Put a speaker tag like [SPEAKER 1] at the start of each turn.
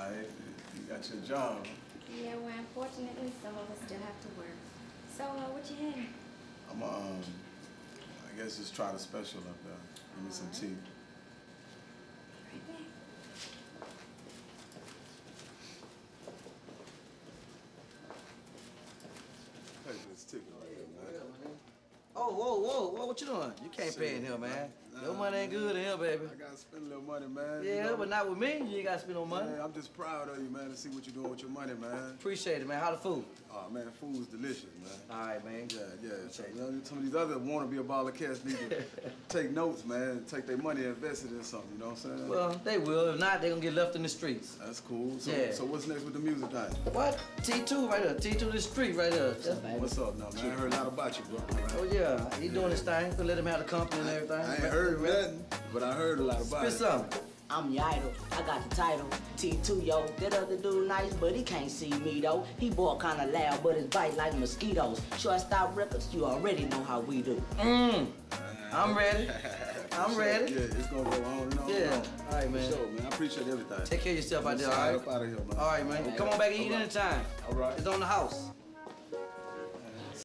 [SPEAKER 1] right. You got your job.
[SPEAKER 2] Yeah, well, unfortunately, some of us still have to work. So, what you having?
[SPEAKER 1] I'm I guess just try the special up there. Give me some tea.
[SPEAKER 2] Right back.
[SPEAKER 1] Pay for this ticket right here, man.
[SPEAKER 3] Oh, whoa, what you doing? You can't pay in here, man. Your money ain't good in here, baby.
[SPEAKER 1] I gotta spend a little money, man.
[SPEAKER 3] Yeah,
[SPEAKER 1] you know?
[SPEAKER 3] but not with me. You ain't gotta spend no money.
[SPEAKER 1] Man, I'm just proud of you, man, to see what you're doing with your money, man.
[SPEAKER 3] Appreciate it, man. How the food?
[SPEAKER 1] Oh, man, the food's delicious, man.
[SPEAKER 3] All right, man.
[SPEAKER 1] Yeah. So, you know, some of these other wannabe baller cats need to take notes, man, take their money and invest it in something, you know what I'm saying?
[SPEAKER 3] Well, they will. If not, they gonna get left in the streets.
[SPEAKER 1] That's cool. So,
[SPEAKER 3] Yeah.
[SPEAKER 1] So what's next with the music thing?
[SPEAKER 3] What? T2 right there. T2 the street right there.
[SPEAKER 1] What's up now, man? I heard a lot about you, bro. Right?
[SPEAKER 3] Oh, yeah. He doing his thing. Gonna let him have the company and everything.
[SPEAKER 1] I ain't heard nothing, but I heard a lot about
[SPEAKER 3] Spit
[SPEAKER 1] it.
[SPEAKER 3] something.
[SPEAKER 4] I'm your idol, I got the title. T2, yo, that other dude nice, but he can't see me though. He bought kinda loud, but his bite like mosquitoes. Shortstop records, you already know how we do.
[SPEAKER 3] I'm ready. I'm ready.
[SPEAKER 1] Yeah, it's gonna go on and on.
[SPEAKER 3] Yeah.
[SPEAKER 1] And on.
[SPEAKER 3] All right, man.
[SPEAKER 1] For sure, man. I appreciate everything.
[SPEAKER 3] Take care of yourself out there, all
[SPEAKER 1] Slide
[SPEAKER 3] right?
[SPEAKER 1] up out of here, man.
[SPEAKER 3] All right, man.
[SPEAKER 1] Okay.
[SPEAKER 3] Come on back and eat
[SPEAKER 1] All right.
[SPEAKER 3] anytime.
[SPEAKER 1] All right.
[SPEAKER 3] It's on the house.